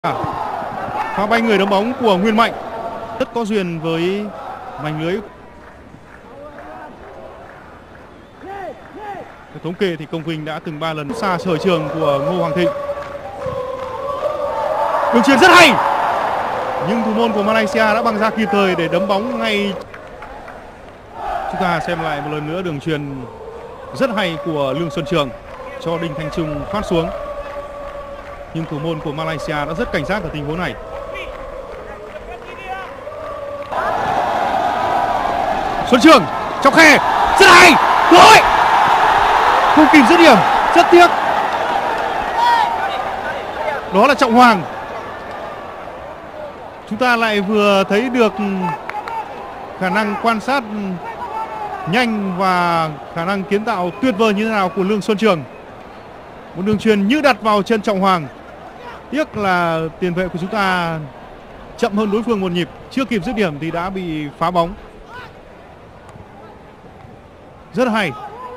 Pha bay người đấm bóng của Nguyên Mạnh rất có duyên với mảnh lưới. Theo thống kê thì Công Vinh đã từng 3 lần xa sở trường của Ngô Hoàng Thịnh. Đường chuyền rất hay, nhưng thủ môn của Malaysia đã băng ra kịp thời để đấm bóng ngay. Chúng ta xem lại một lần nữa đường chuyền rất hay của Lương Xuân Trường cho Đinh Thanh Trung phát xuống, nhưng thủ môn của Malaysia đã rất cảnh giác ở tình huống này. Xuân Trường trong khe rất hay, cơ hội không kịp dứt điểm, rất tiếc. Đó là Trọng Hoàng. Chúng ta lại vừa thấy được khả năng quan sát nhanh và khả năng kiến tạo tuyệt vời như thế nào của Lương Xuân Trường. Một đường chuyền như đặt vào chân Trọng Hoàng. Tiếc là tiền vệ của chúng ta chậm hơn đối phương một nhịp, chưa kịp dứt điểm thì đã bị phá bóng. Rất hay.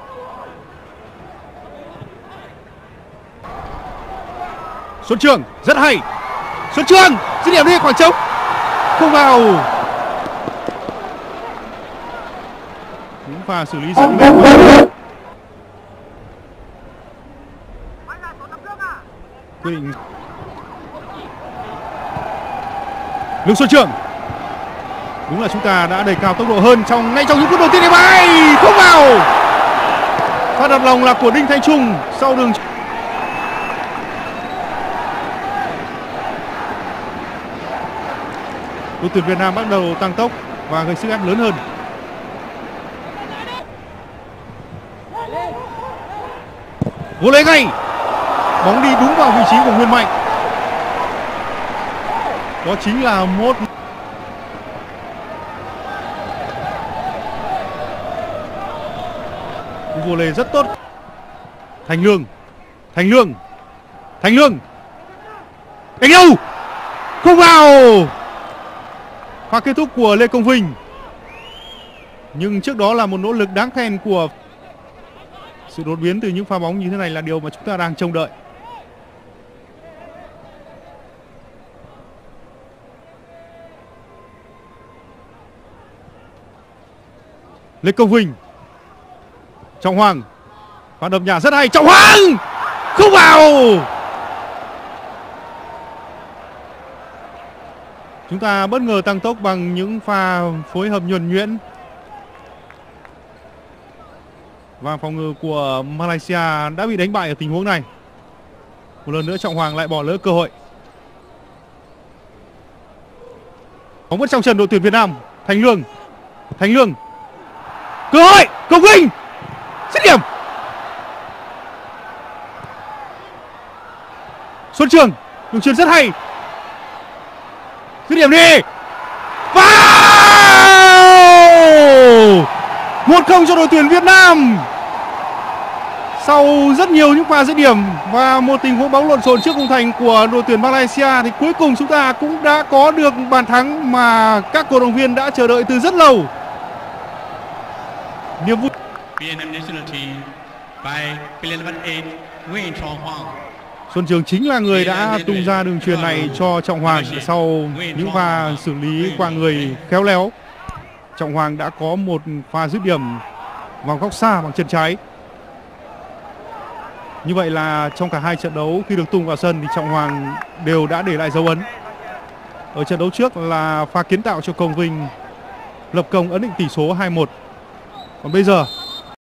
Xuân Trường rất hay. Xuân Trường dứt điểm đi, khoảng trống không vào. Những pha xử lý rất mềm. Quyết định Lương Xuân Trường. Đúng là chúng ta đã đẩy cao tốc độ hơn ngay trong những phút đầu tiên. Để bay không vào. Phát đặt lòng là của Đinh Thanh Trung sau đường. Đội tuyển Việt Nam bắt đầu tăng tốc và gây sức ép lớn hơn. Vô lấy ngay, bóng đi đúng vào vị trí của Nguyên Mạnh. Đó chính là một vô lê rất tốt. Thành Lương đánh đâu không vào. Pha kết thúc của Lê Công Vinh, nhưng trước đó là một nỗ lực đáng khen của. Sự đột biến từ những pha bóng như thế này là điều mà chúng ta đang trông đợi. Lê Công Vinh, Trọng Hoàng, pha đập nhà rất hay. Trọng Hoàng không vào. Chúng ta bất ngờ tăng tốc bằng những pha phối hợp nhuần nhuyễn. Và phòng ngự của Malaysia đã bị đánh bại ở tình huống này. Một lần nữa Trọng Hoàng lại bỏ lỡ cơ hội. Bóng vẫn trong chân đội tuyển Việt Nam. Thành Lương, cơ hội. Công Vinh dứt điểm. Xuân Trường, đường chuyền rất hay, dứt điểm đi. Vào 1-0 cho đội tuyển Việt Nam. Sau rất nhiều những pha dứt điểm và một tình huống bóng lộn xộn trước khung thành của đội tuyển Malaysia thì cuối cùng chúng ta cũng đã có được bàn thắng mà các cổ động viên đã chờ đợi từ rất lâu. Niềm vui. Xuân Trường chính là người đã tung ra đường chuyền này cho Trọng Hoàng sau những pha xử lý qua người khéo léo. Trọng Hoàng đã có một pha dứt điểm vào góc xa bằng chân trái. Như vậy là trong cả hai trận đấu khi được tung vào sân thì Trọng Hoàng đều đã để lại dấu ấn. Ở trận đấu trước là pha kiến tạo cho Công Vinh lập công ấn định tỷ số 2-1. Còn bây giờ